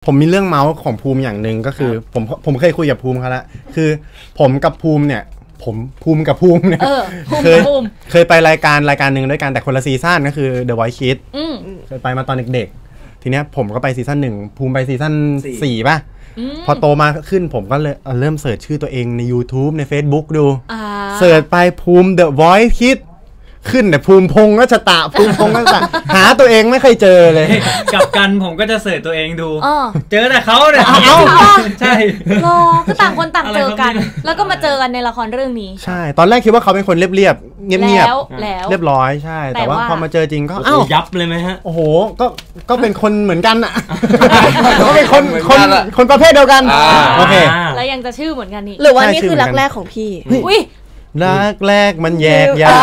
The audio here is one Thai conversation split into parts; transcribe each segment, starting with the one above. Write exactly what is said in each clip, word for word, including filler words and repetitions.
ผมมีเรื่องเมาส์ของภูมิอย่างหนึ่งก็คือผมผมเคยคุยกับภูมิเขาแล้วคือผมกับภูมิเนี่ยผมภูมิกับภูมิเนี่ยเคยเคยไปรายการรายการหนึ่งด้วยกันแต่คนละซีซั่นก็คือ The Voice Kids เคยไปมาตอนเด็กๆทีเนี้ยผมก็ไปซีซั่นหนึ่งภูมิไปซีซั่นสี่ป่ะพอโตมาขึ้นผมก็เลยเริ่มเสิร์ชชื่อตัวเองใน YouTube ใน Facebook ดูเสิร์ชไปภูมิ The Voice Kids ขึ้นแต่ภูมิพงษ์รัชตะภูมิพงษ์รัชตะหาตัวเองไม่เคยเจอเลยกับกันผมก็จะเสิร์ชตัวเองดูเจอแต่เขาเนี่ยใช่รอก็ต่างคนต่างเจอกันแล้วก็มาเจอกันในละครเรื่องนี้ใช่ตอนแรกคิดว่าเขาเป็นคนเรียบๆเงียบๆเรียบร้อยใช่แต่ว่าพอมาเจอจริงก็อ้าวยับเลยไหมฮะโอ้โหก็ก็เป็นคนเหมือนกันอ่ะก็เป็นคนคนคนประเภทเดียวกันโอเคแล้วยังจะชื่อเหมือนกันนี่หรือว่านี่คือรักแรกของพี่อุ้ยรักแรกมันแยกยาก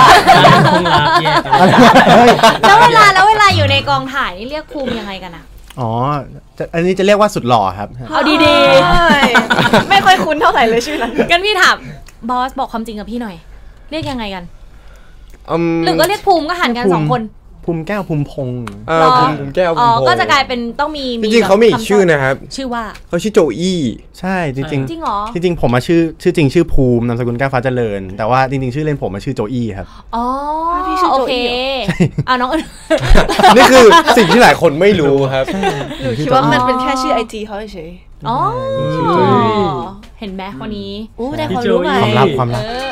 แล้วเวลาแล้วเวลาอยู่ในกองถ่ายนี่เรียกภูมิยังไงกันอะอ๋ออันนี้จะเรียกว่าสุดหล่อครับเอาดีๆไม่ค่อยคุ้นเท่าไหร่เลยชื่อนั้นกันพี่ถามบอสบอกความจริงกับพี่หน่อยเรียกยังไงกันหรือก็เรียกภูมิก็หันกันสองคนภูมิแก้วภูมิพงษ์เออภูมิแก้วภูมิพงษ์อ๋อก็จะกลายเป็นต้องมีจริงๆเขามีอีกชื่อนะครับชื่อว่าเขาชื่อโจอี้ใช่จริงจริงจริงเหรอจริงๆผมมาชื่อชื่อจริงชื่อภูมินามสกุลแก้วฟ้าเจริญแต่ว่าจริงๆชื่อเล่นผมมาชื่อโจอี้ครับอ๋อพี่ชื่อโอเคเอาน้องนี่คือสิ่งที่หลายคนไม่รู้ครับหนูคิดว่ามันเป็นแค่ชื่อไอจีเขาเฉยอ๋อเห็นไหมคนนี้อู้ได้ความรู้ใหม่ความลับความลับ